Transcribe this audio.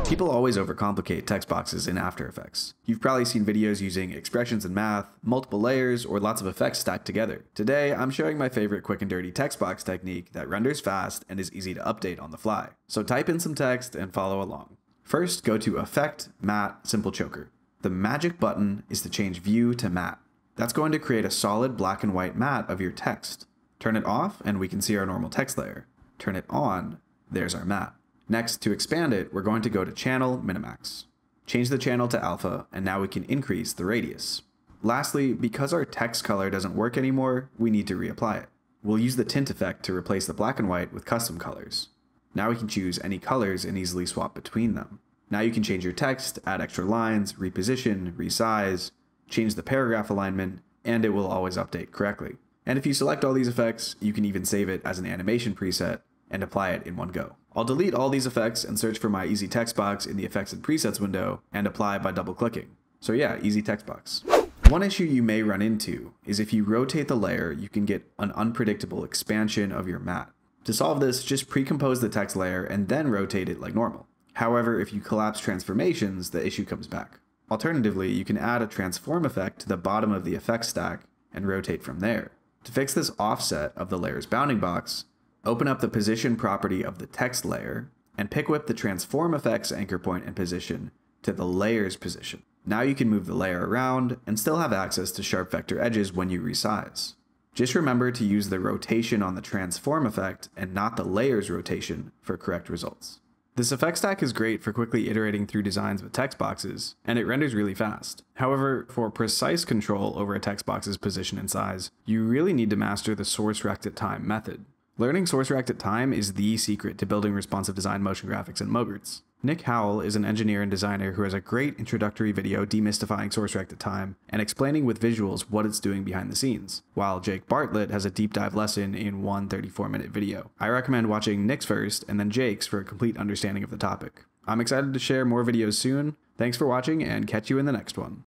People always overcomplicate text boxes in After Effects. You've probably seen videos using expressions in math, multiple layers, or lots of effects stacked together. Today, I'm showing my favorite quick and dirty text box technique that renders fast and is easy to update on the fly. So type in some text and follow along. First, go to Effect, Matte, Simple Choker. The magic button is to change View to Matte. That's going to create a solid black and white matte of your text. Turn it off and we can see our normal text layer. Turn it on, there's our matte. Next, to expand it, we're going to go to Channel, Minimax. Change the channel to alpha, and now we can increase the radius. Lastly, because our text color doesn't work anymore, we need to reapply it. We'll use the tint effect to replace the black and white with custom colors. Now we can choose any colors and easily swap between them. Now you can change your text, add extra lines, reposition, resize, change the paragraph alignment, and it will always update correctly. And if you select all these effects, you can even save it as an animation preset and apply it in one go. I'll delete all these effects and search for my Easy Text Box in the Effects and Presets window and apply by double clicking. So yeah, Easy Text Box. One issue you may run into is if you rotate the layer, you can get an unpredictable expansion of your matte. To solve this, just pre-compose the text layer and then rotate it like normal. However, if you collapse transformations, the issue comes back. Alternatively, you can add a transform effect to the bottom of the effects stack and rotate from there. To fix this offset of the layer's bounding box, open up the position property of the text layer and pick whip the transform effects anchor point and position to the layer's position. Now you can move the layer around and still have access to sharp vector edges when you resize. Just remember to use the rotation on the transform effect and not the layer's rotation for correct results. This effect stack is great for quickly iterating through designs with text boxes, and it renders really fast. However, for precise control over a text box's position and size, you really need to master the source rect at time method. Learning source rect at time is the secret to building responsive design motion graphics in Mogerts. Nick Howell is an engineer and designer who has a great introductory video demystifying source rect at time and explaining with visuals what it's doing behind the scenes, while Jake Bartlett has a deep dive lesson in one 34-minute video. I recommend watching Nick's first and then Jake's for a complete understanding of the topic. I'm excited to share more videos soon. Thanks for watching and catch you in the next one.